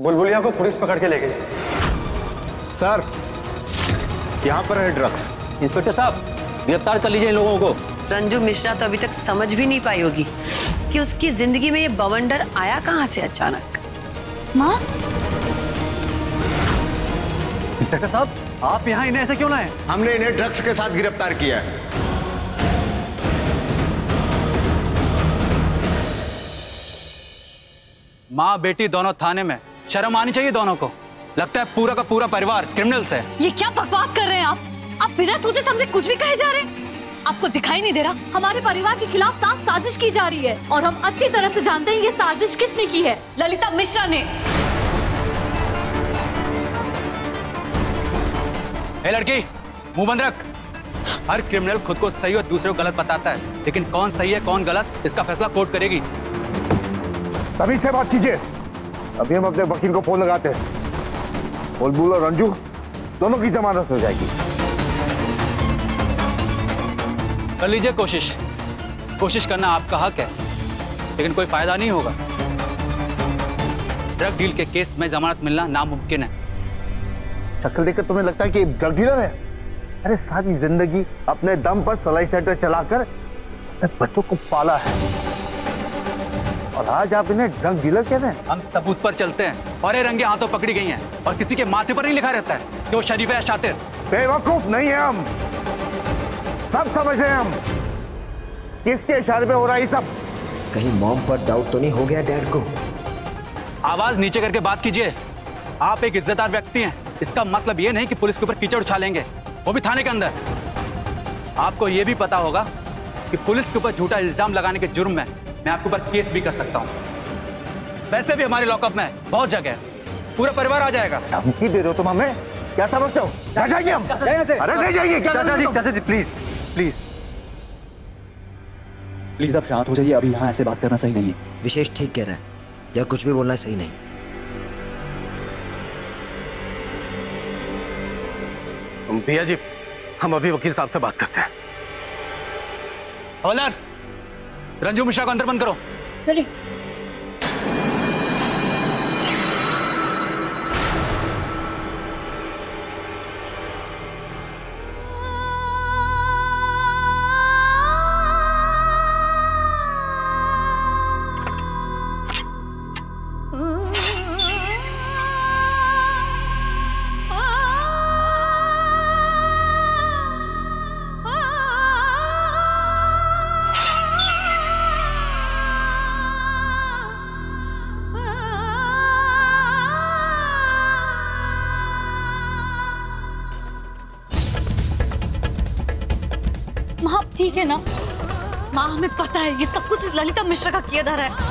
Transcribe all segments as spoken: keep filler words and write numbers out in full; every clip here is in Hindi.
बुलबुलिया को पुलिस पकड़ के ले गई। सर, यहाँ पर है ड्रग्स। इंस्पेक्टर साहब, गिरफ्तार कर लीजिए इन लोगों को। रंजू मिश्रा तो अभी तक समझ भी नहीं पाई होगी कि उसकी जिंदगी में ये बवंडर आया कहाँ से अचानक। माँ, इंस्पेक्टर साहब, आप यहाँ इन्हें ऐसे क्यों लाए? हमने इन्हें ड्रग्स के साथ गिरफ्तार किया है। माँ बेटी दोनों थाने में, शर्म आनी चाहिए दोनों को। लगता है पूरा का पूरा परिवार क्रिमिनल्स है। ये क्या बकवास कर रहे हैं आप? आप बिना सोचे समझे कुछ भी कहे जा रहे हैं। आपको दिखाई नहीं दे रहा हमारे परिवार के खिलाफ साफ साजिश की जा रही है और हम अच्छी तरह से जानते हैं ये साजिश किसने की है। ललिता मिश्रा ने। ए लड़की, मुंह बंद रख। हर क्रिमिनल खुद को सही और दूसरे को गलत बताता है, लेकिन कौन सही है कौन गलत इसका फैसला कोर्ट करेगी। तभी से बात कीजिए। अभी हम अपने वकील को फोन लगाते हैं। बुलबुल और रंजू दोनों की जमानत हो जाएगी। कर लीजिए कोशिश। कोशिश करना आपका हक है, लेकिन कोई फायदा नहीं होगा। ड्रग डील के केस में जमानत मिलना नामुमकिन है। शक्ल देखकर तुम्हें लगता है कि ड्रग डीलर है? अरे सारी जिंदगी अपने दम पर सलाई सेंटर चलाकर अपने बच्चों को पाला है और आज आप इन्हें ड्रग डीलर कह रहे हैं? हम सबूत पर चलते हैं और ये रंगे हाथों पकड़ी गई हैं और किसी के माथे पर नहीं लिखा रहता है कि वो शरीफ है या शातिर। बेवकूफ नहीं है हम, सब समझ रहे हैं हम किसके इशारे पे हो रहा है ये सब। कहीं मॉम पर डाउट तो नहीं हो गया डैड को? आवाज नीचे करके बात कीजिए। आप एक इज्जतदार व्यक्ति हैं, इसका मतलब ये नहीं कि पुलिस के ऊपर कीचड़ उछालेंगे, वो भी थाने के अंदर। आपको ये भी पता होगा कि पुलिस के ऊपर झूठा इल्जाम लगाने के जुर्म में मैं आपके ऊपर केस भी कर सकता हूँ। वैसे भी हमारे लॉकअप में बहुत जगह है, पूरा परिवार आ जाएगा। धमकी दे रहे हो तुम हमें? क्या समझते हो? जा जाएंगे हम। अरे नहीं जाएंगे। चाचा जी, चाचा जी प्लीज प्लीज प्लीज आप शांत हो जाइए। अभी यहाँ ऐसे बात करना सही नहीं है। विशेष ठीक कह रहा है, या कुछ भी बोलना सही नहीं। भैया जी, हम अभी वकील साहब से बात करते हैं। हवलदार, रंजू मिश्रा को अंदर बंद करो। चलिए। माँ ठीक है ना? माँ हमें पता है ये सब कुछ ललिता मिश्रा का किया जा रहा है।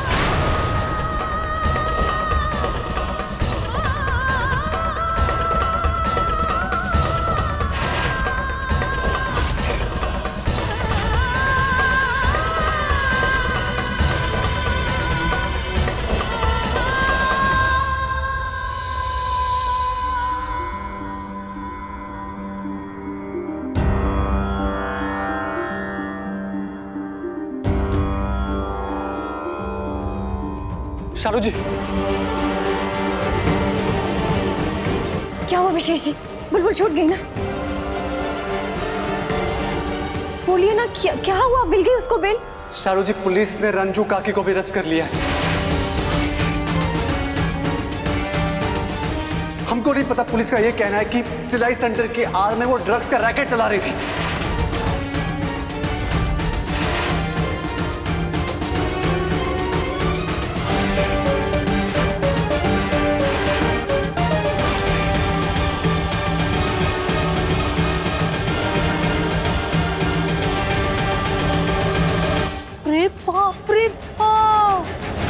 शालू जी, क्या हुआ विशेष जी? बुलबुल छूट गई ना? बोलिए ना, क्या क्या हुआ? मिल गई उसको बेल? शालू जी, पुलिस ने रंजू काकी को भी अरेस्ट कर लिया है। हमको नहीं पता, पुलिस का यह कहना है कि सिलाई सेंटर की आड़ में वो ड्रग्स का रैकेट चला रही थी। बाप रे बाप!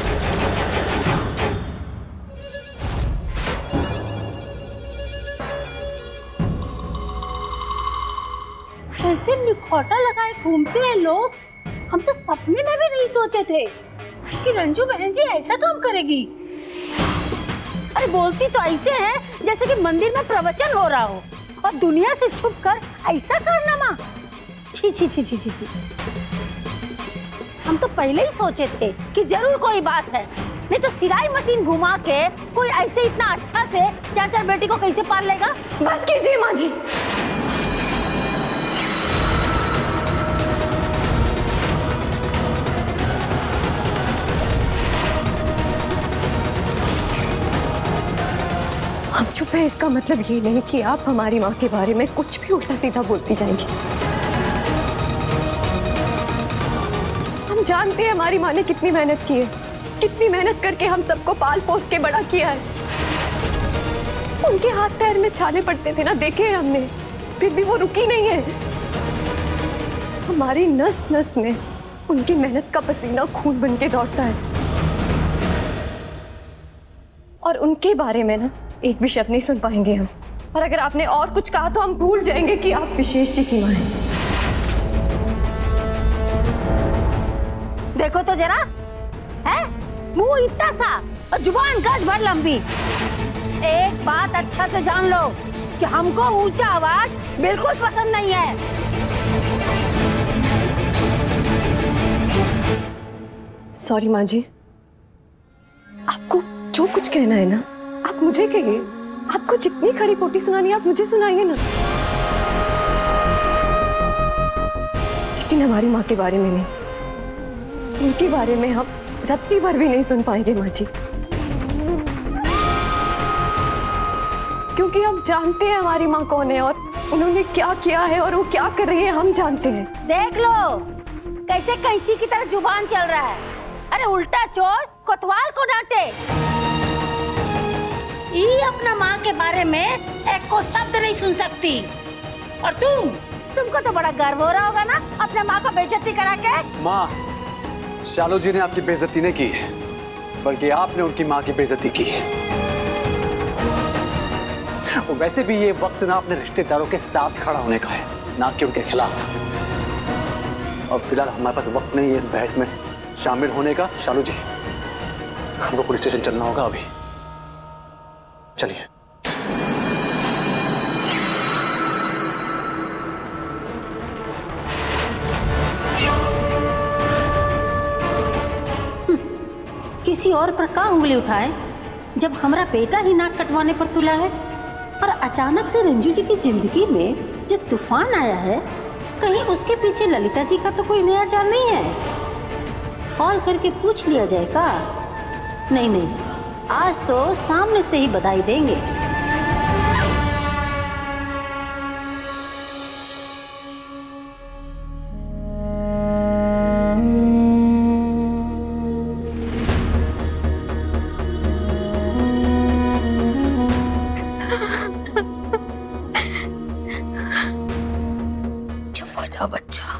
कैसे मुखौटा लगाए घूमते हैं लोग। हम तो सपने में भी नहीं सोचे थे कि रंजू बहन जी ऐसा काम करेगी। अरे बोलती तो ऐसे है जैसे कि मंदिर में प्रवचन हो रहा हो और दुनिया से छुपकर ऐसा कारनामा। छी छी छी छी छी। हम तो पहले ही सोचे थे कि जरूर कोई बात है, नहीं तो सिलाई मशीन घुमा के कोई ऐसे इतना अच्छा से चार चार बेटी को कैसे पाल लेगा? बस कीजिए माँ जी। हम चुप है, इसका मतलब ये नहीं कि आप हमारी माँ के बारे में कुछ भी उल्टा सीधा बोलती जाएंगी। हम जानते हैं हमारी माँ ने कितनी मेहनत की है, कितनी मेहनत करके हम सबको पाल पोस के बड़ा किया है। उनके हाथ पैर में छाले पड़ते थे ना, देखे हैं हमने, फिर भी वो रुकी नहीं है। हमारी नस नस में उनकी मेहनत का पसीना खून बन के दौड़ता है। और उनके बारे में ना एक भी शब्द नहीं सुन पाएंगे हम। और अगर आपने और कुछ कहा तो हम भूल जाएंगे कि आप विशेष जी की मां हैं। देखो तो जरा, है मुंह इतना सा और जुबान गज भर लंबी। एक बात अच्छा से जान लो कि हमको ऊंचा आवाज बिल्कुल पसंद नहीं है। सॉरी माँ जी, आपको जो कुछ कहना है ना आप मुझे कहिए। आपको जितनी खरी पोटी सुनानी है आप मुझे सुनाइए ना, लेकिन हमारी माँ के बारे में नहीं। उनके बारे में हम रत्ती भर भी नहीं सुन पाएंगे माँ जी, क्योंकि हम जानते हैं हमारी माँ कौन है और उन्होंने क्या किया है और वो क्या कर रही है हम जानते हैं। देख लो कैसे कैंची की तरह जुबान चल रहा है। अरे उल्टा चोर कोतवाल को डांटे। ये अपना माँ के बारे में एक को शब्द नहीं सुन सकती। और तुम तुमको तो बड़ा गर्व हो रहा होगा ना अपने माँ को बेइज्जती करा के। माँ, शालू जी ने आपकी बेइज्जती नहीं की है, बल्कि आपने उनकी माँ की बेइज्जती की है। और वैसे भी ये वक्त ना अपने रिश्तेदारों के साथ खड़ा होने का है, ना कि उनके खिलाफ। और फिलहाल हमारे पास वक्त नहीं है इस बहस में शामिल होने का। शालू जी, हमको पुलिस स्टेशन चलना होगा अभी। चलिए। किसी और पर का उंगली उठाए जब हमारा बेटा ही नाक कटवाने पर तुला है। और अचानक से रंजू जी की जिंदगी में जो तूफान आया है, कहीं उसके पीछे ललिता जी का तो कोई नया चाल नहीं है। कॉल करके पूछ लिया जाए का? नहीं नहीं, आज तो सामने से ही बधाई देंगे। बच्चा,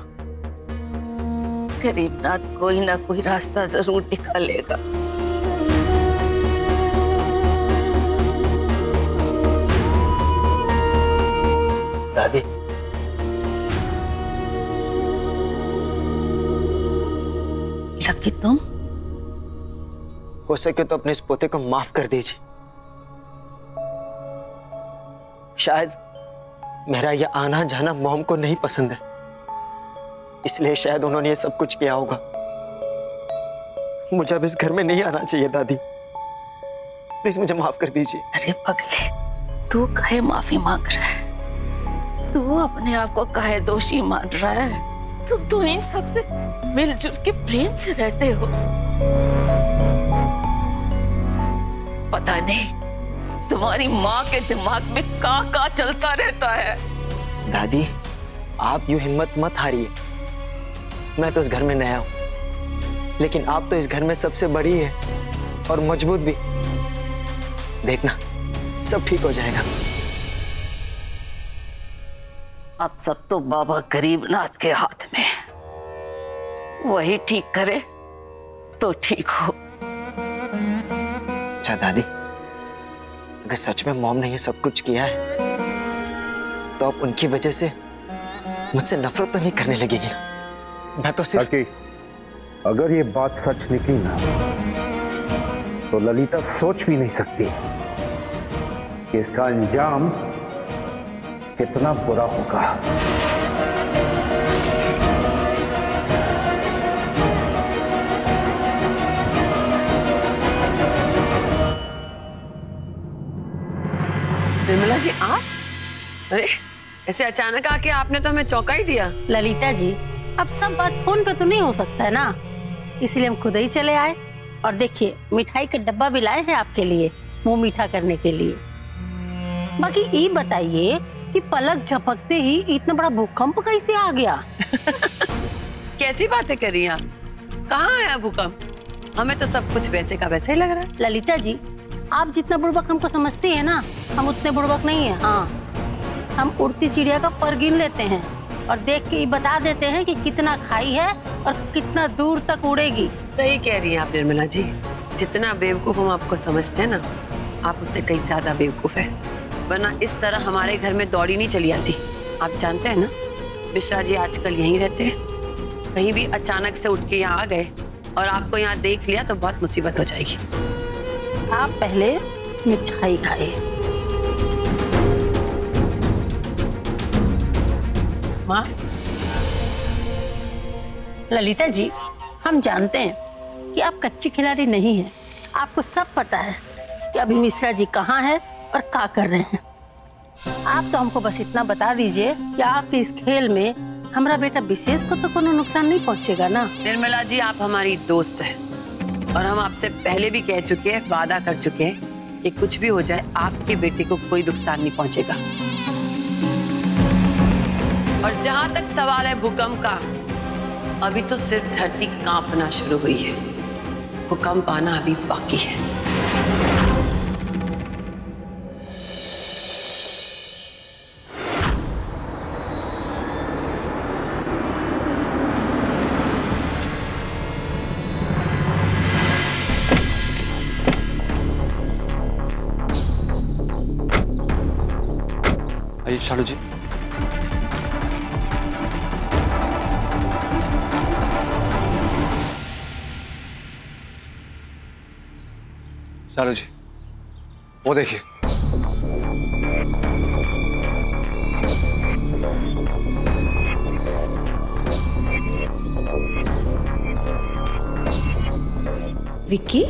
गरीबनाथ कोई ना कोई रास्ता जरूर निकालेगा। दादी, लकी तुम हो सके तो अपने इस पोते को माफ कर दीजिए। शायद मेरा यह आना जाना मॉम को नहीं पसंद है, इसलिए शायद उन्होंने ये सब कुछ किया होगा। मुझे अब इस घर में नहीं आना चाहिए दादी, प्लीज मुझे माफ कर दीजिए। अरे पगले, तू काहे माफी मांग रहा है? तू अपने आप को काहे दोषी मान रहा है? तुम तो इन सबसे मिलजुल के प्रेम से रहते हो। पता नहीं तुम्हारी माँ के दिमाग में का का चलता रहता है। दादी, आप यूं हिम्मत मत हारिए। मैं तो इस घर में नया हूं, लेकिन आप तो इस घर में सबसे बड़ी है और मजबूत भी। देखना सब ठीक हो जाएगा। अब सब तो बाबा गरीबनाथ के हाथ में, वही ठीक करे तो ठीक हो। अच्छा दादी, अगर सच में मॉम ने ये सब कुछ किया है तो अब उनकी वजह से मुझसे नफरत तो नहीं करने लगेगी ना? मैं तो सिर्फ ताकि अगर ये बात सच निकली ना तो ललिता सोच भी नहीं सकती कि इसका अंजाम कितना बुरा होगा। निर्मला जी आप? अरे ऐसे अचानक आके आपने तो हमें चौंका ही दिया। ललिता जी, अब सब बात फोन पे तो नहीं हो सकता है ना, इसलिए हम खुद ही चले आए। और देखिए मिठाई का डब्बा भी लाए हैं आपके लिए, मुंह मीठा करने के लिए। बाकी ये बताइए कि पलक झपकते ही इतना बड़ा भूकंप कैसे आ गया? कैसी बातें कर रही हैं आप? कहाँ आया भूकंप? हमें तो सब कुछ वैसे का वैसे ही लग रहा है। ललिता जी, आप जितना बुड़बक हमको समझती हैं ना, हम उतने बुड़बक नहीं है। हाँ, हम उड़ती चिड़िया का पर गिन लेते हैं और देख के ही बता देते हैं कि कितना खाई है और कितना दूर तक उड़ेगी। सही कह रही हैं आप निर्मला जी, जितना बेवकूफ हम आपको समझते हैं ना, आप उससे कहीं ज्यादा बेवकूफ है। वरना इस तरह हमारे घर में दौड़ी नहीं चली आती। आप जानते हैं ना, मिश्रा जी आजकल यहीं रहते हैं। कहीं भी अचानक से उठ के यहाँ आ गए और आपको यहाँ देख लिया तो बहुत मुसीबत हो जाएगी। आप पहले मिठाई खाइए। माँ, ललिता जी, हम जानते हैं कि आप कच्ची खिलाड़ी नहीं हैं। आपको सब पता है कि अभी मिश्रा जी कहाँ है और क्या कर रहे हैं। आप तो हमको बस इतना बता दीजिए कि आपके इस खेल में हमारा बेटा विशेष को तो कोनो नुकसान नहीं पहुंचेगा ना। निर्मला जी, आप हमारी दोस्त हैं और हम आपसे पहले भी कह चुके हैं, वादा कर चुके हैं कि कुछ भी हो जाए आपके बेटे को कोई नुकसान नहीं पहुंचेगा। और जहां तक सवाल है भूकंप का, अभी तो सिर्फ धरती कांपना शुरू हुई है, भूकंप आना अभी बाकी है। आइए शालू जी। शालू जी, वो देखिए। विक्की?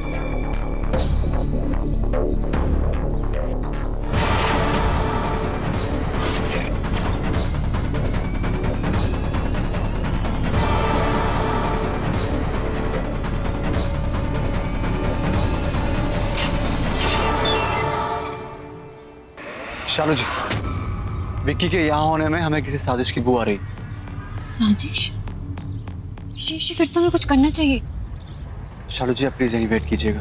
शालू जी, विक्की के यहाँ होने में हमें किसी साजिश की बू आ रही। साजिश? विशेष, फिर तो हमें कुछ करना चाहिए। शालू जी, आप प्लीज यहीं वेट कीजिएगा।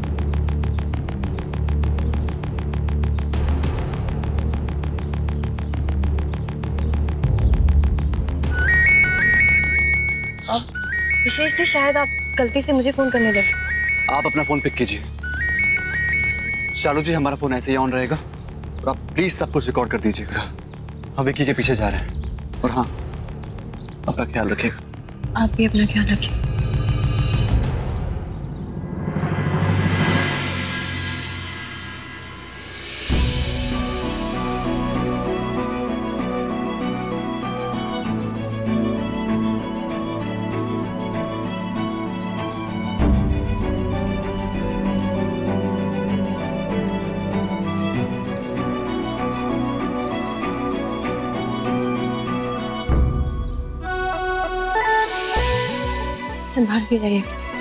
अब विशेष जी, शायद आप गलती से मुझे फोन करने लगे। आप अपना फोन पिक कीजिए। शालू जी, हमारा फोन ऐसे ही ऑन रहेगा और आप प्लीज सब कुछ रिकॉर्ड कर दीजिएगा। हम विक्की के पीछे जा रहे हैं और हाँ, अपना ख्याल रखिएगा। आप भी अपना ख्याल रखिए। संभाल के जाइए।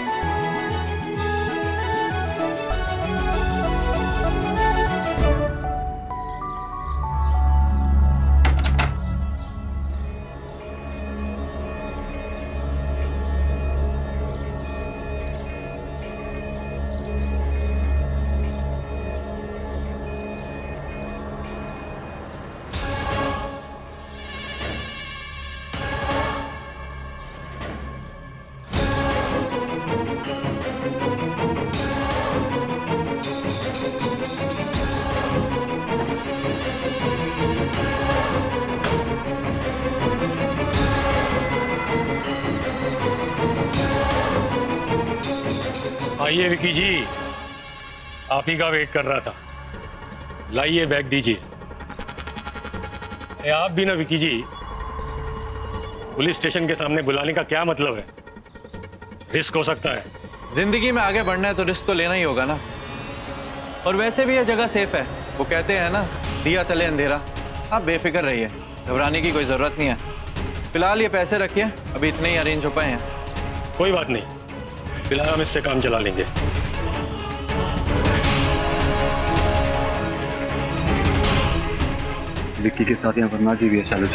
आइए विकी जी, आप ही का वेट कर रहा था। लाइए बैग दीजिए। आप भी ना विकी जी, पुलिस स्टेशन के सामने बुलाने का क्या मतलब है? रिस्क हो सकता है। जिंदगी में आगे बढ़ना है तो रिस्क तो लेना ही होगा ना। और वैसे भी यह जगह सेफ है। वो कहते हैं ना, दिया तले अंधेरा। आप बेफिक्र रहिए, घबराने की कोई जरूरत नहीं है। फिलहाल ये पैसे रखिए, अभी इतने ही अरेंज हो पाए हैं। कोई बात नहीं, फिलहाल हम इससे काम चला लेंगे। विक्की के साथ यहाँ वर्मा जी भी है शालू जी।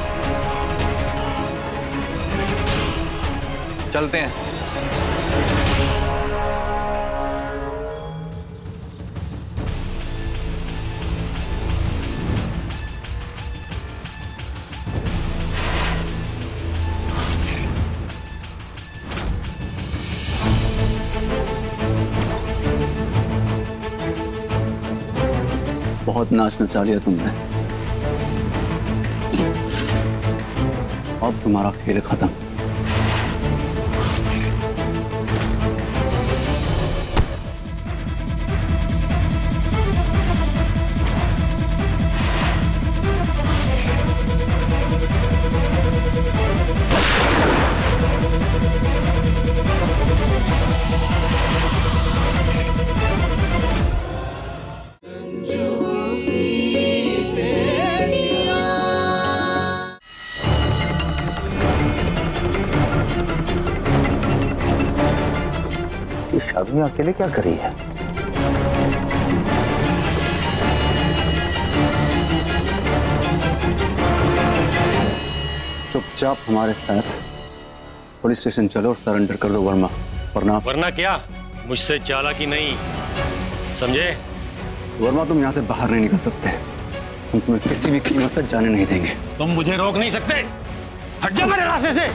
चलते हैं। बहुत नाच नचा लिया तुमने, अब तुम्हारा खेल खत्म। आदमी अकेले क्या कर रही है? चुपचाप हमारे साथ पुलिस स्टेशन चलो और सरेंडर कर दो वर्मा, वरना वरना क्या? मुझसे चालाकी नहीं, समझे? वर्मा तुम यहाँ से बाहर नहीं निकल सकते। हम तुम्हें किसी भी कीमत पर जाने नहीं देंगे। तुम मुझे रोक नहीं सकते, हट जा मेरे रास्ते से।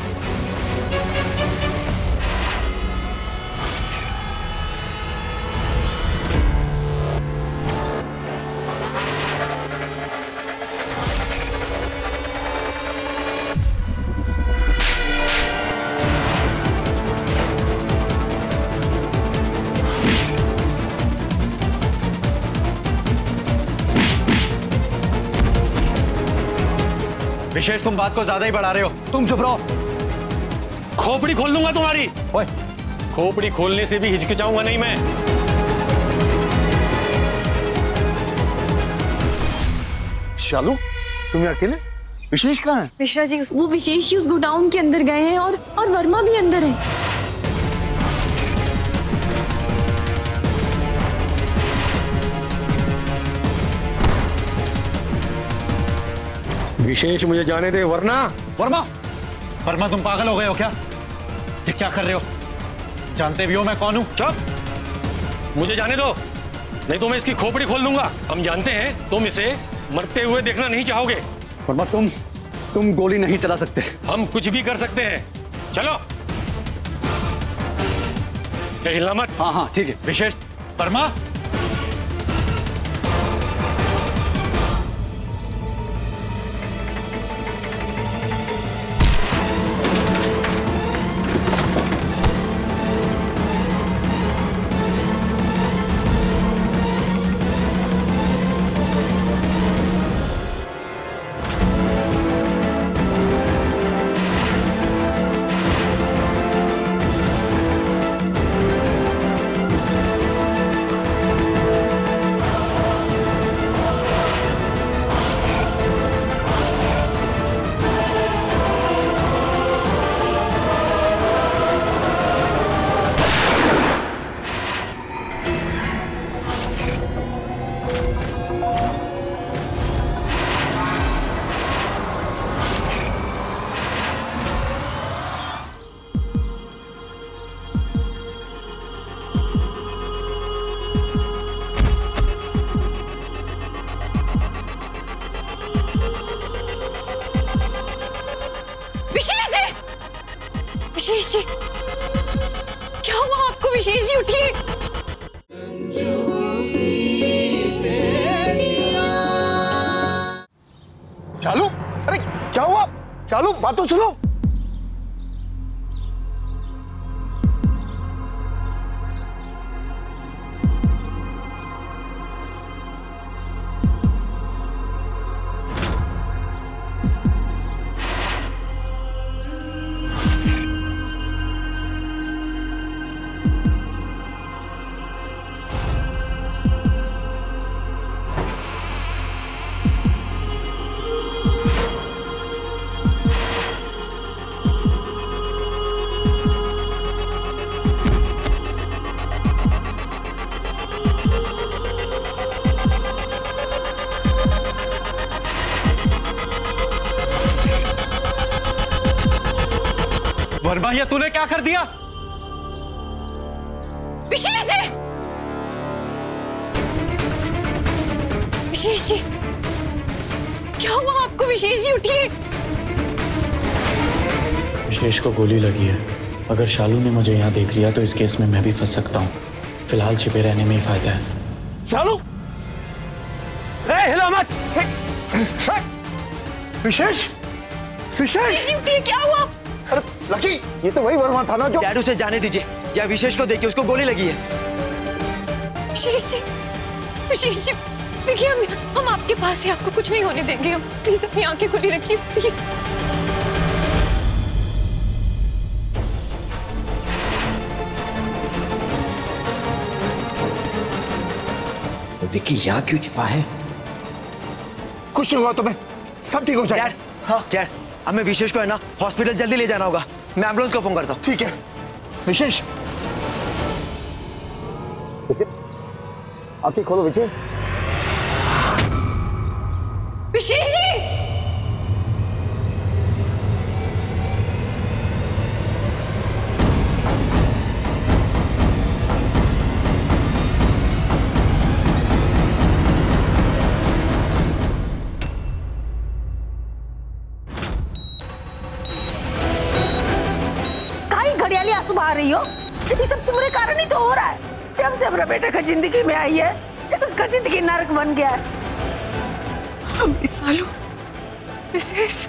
विशेष, तुम बात को ज्यादा ही बढ़ा रहे हो। तुम चुप रहो। खोपड़ी खोल दूंगा तुम्हारी। ओए, खोपड़ी खोलने से भी हिचकिचाऊंगा नहीं मैं। शालू, तुम अकेले? विशेष कहाँ है? मिश्रा जी, वो विशेष ही उस गोडाउन के अंदर गए हैं और और वर्मा भी अंदर है। विशेष, मुझे जाने दे, वरना वर्मा, वर्मा तुम पागल हो गए हो क्या? ये क्या कर रहे हो? जानते भी हो मैं कौन हूं? चुप, मुझे जाने दो, नहीं तो मैं इसकी खोपड़ी खोल दूंगा। हम जानते हैं तुम इसे मरते हुए देखना नहीं चाहोगे। वर्मा, तुम तुम गोली नहीं चला सकते। हम कुछ भी कर सकते हैं, चलो। हिलना मत। हाँ हाँ ठीक है। विशेष, वर्मा, विशेष जी, क्या हुआ आपको? विशेष जी उठिए। चालू, अरे क्या हुआ? चालू, बात तो सुनो। वर्मा, ये तूने क्या कर दिया? विशेष जी, विशेष जी, क्या हुआ आपको? विशेष जी उठिए। विशेष को गोली लगी है। अगर शालू ने मुझे यहाँ देख लिया तो इस केस में मैं भी फंस सकता हूँ। फिलहाल छिपे रहने में ही फायदा है। शालू, ए, हिला मत। विशेष, विशेष, क्या हुआ? अरे लकी, ये तो वही वर्मा था ना जो। डैड उसे जाने दीजिए, या विशेष को देखिए, उसको गोली लगी है। विशेष जी, विशेष जी, देखिए हम हम आपके पास हैं, आपको कुछ नहीं होने देंगे हम। प्लीज अपनी आंखें खुली रखिए, प्लीज। विकी यहाँ क्यों छिपा है? कुछ नहीं हुआ तुम्हें, सब ठीक हो जाएगा। डैड, हाँ डैड, हमें विशेष को है ना हॉस्पिटल जल्दी ले जाना होगा। मैं एम्बुलेंस को फोन करता हूँ। ठीक है विशेष, आंखें खोलो विजय। विशेष जी, आ रही हो? ये सब तुम्हारे कारण ही तो हो रहा है। जब से अपना बेटा का जिंदगी में आई है, उसका जिंदगी नरक बन गया है। हम इस सालों विशेष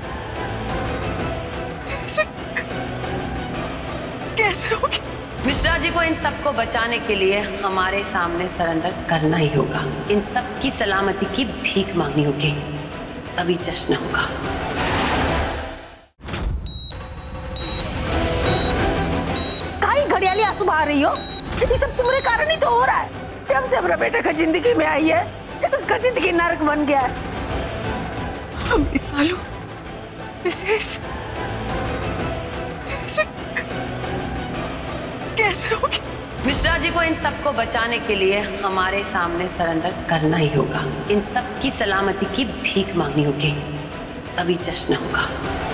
कैसे होगी? मिश्रा जी को इन सबको बचाने के लिए हमारे सामने सरेंडर करना ही होगा। इन सब की सलामती की भीख मांगनी होगी, तभी जश्न होगा। आंसू बहा रही हो? ये सब तुम्हारे कारण ही तो हो रहा है। जब से अपना बेटा का जिंदगी में आई है, उसका जिंदगी नरक बन गया है। हम इस सालों विशेष कैसे होगी? मिश्रा जी को इन सबको बचाने के लिए हमारे सामने सरेंडर करना ही होगा। इन सब की सलामती की भीख मांगनी होगी, तभी जश्न होगा।